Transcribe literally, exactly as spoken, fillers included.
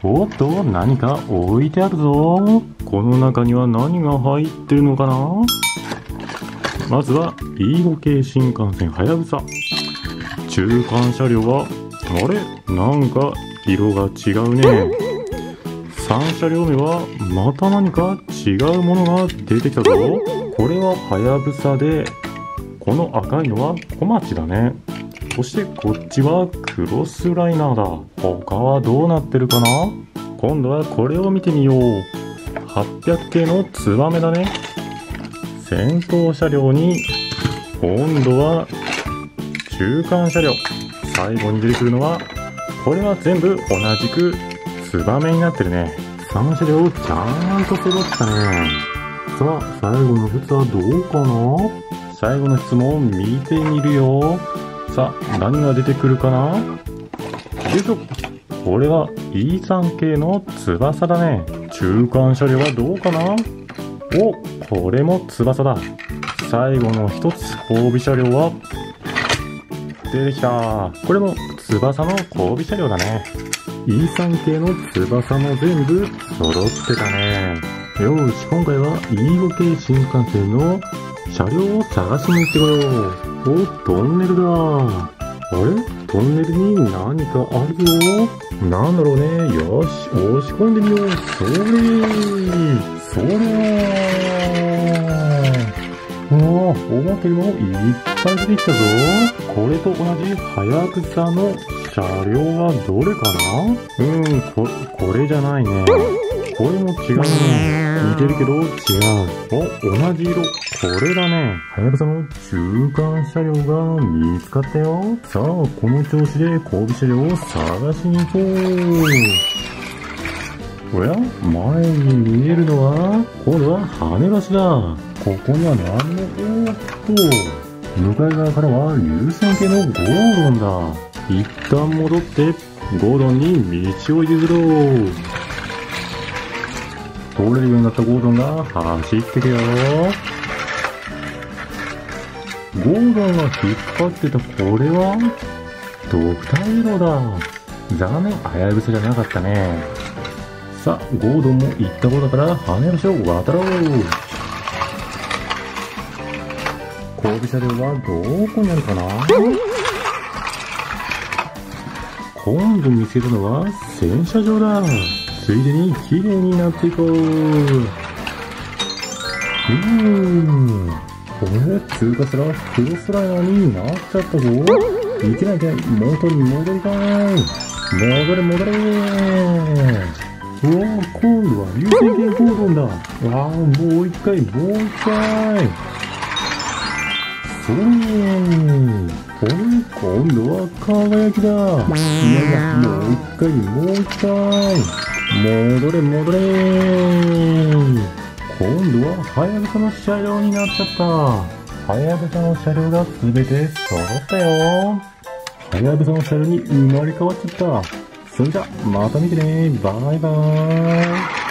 おっと、何か置いてあるぞ。この中には何が入ってるのかな。まずは イーご 系新幹線はやぶさ。中間車両はあれ、なんか色が違うね。さん車両目はまた何か違うものが出てきたぞ。これははやぶさで、この赤いのは小町だね。そしてこっちはクロスライナーだ。他はどうなってるかな。今度はこれを見てみよう。はっぴゃく系のツバメだね。先頭車両に、今度は中間車両。最後に出てくるのは、これは全部同じくツバメになってるね。さん車両ちゃんと揃ったね。さあ、最後の列はどうかな。最後の質問見てみるよ。さあ、何が出てくるかな。よいしょ。これは イーさん 系の翼だね。中間車両はどうかな。お、これも翼だ。最後の一つ後尾車両は出てきた。これも翼の後尾車両だね。イーさん 系の翼も全部揃ってたね。よし、今回は イーご 系新幹線の車両を探しに行ってこよう。お、トンネルだ。あれ、トンネルに何かあるぞ。なんだろうね。よし、押し込んでみよう。それそれー。おー、思ったよりもいっぱい出てきたぞ。これと同じはやぶさの車両はどれかな。うーん、こ、これじゃないね。これも違うね。似てるけど違う。お、同じ色。これだね。はやぶさの中間車両が見つかったよ。さあ、この調子で後尾車両を探しに行こう。おや、前に見えるのは、今度は羽橋だ。ここには何の、おーっと、向かい側からは流線形のゴードンだ。一旦戻って、ゴードンに道を譲ろう。通れるようになったゴードンが走ってくよ。ゴードンが引っ張ってたこれはドクターイエローだ。残念、はやぶさじゃなかったね。さあ、ゴードンも行った方だから羽橋を渡ろう。後尾車両はどこにあるかな。今度見せるのは洗車場だ。ついでに綺麗になっていこう。うーん。これ通過したらクロスライナーになっちゃったぞ。いけないいけない。元に戻りたい。戻れ戻れ。うわぁ、今度は流線形ゴードンだ。わぁ、もう一回、もう一回。それー。これ、今度は輝きだ。いやいや、もう一回、もう一回。戻れ戻れ。今度ははやぶさの車両になっちゃった。はやぶさの車両がすべて揃ったよ。はやぶさの車両に生まれ変わっちゃった。それじゃ、また見てね。バイバーイ。